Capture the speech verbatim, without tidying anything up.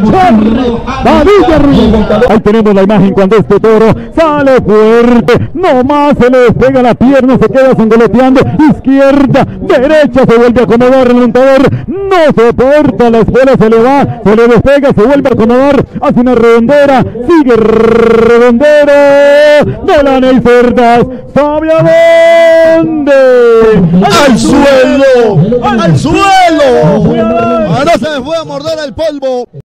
David arriba. Ahí tenemos la imagen cuando este toro sale fuerte, no más se le despega la pierna, se queda sangoloteando, izquierda, derecha, se vuelve a acomodar el montador, no soporta la escuela, se le va, se le despega, se vuelve a acomodar, hace una redondera, sigue redondera, Delaney Cerdas, ¿sabe a dónde? ¡Al suelo! ¡Al suelo! Ahora se me fue a morder el polvo.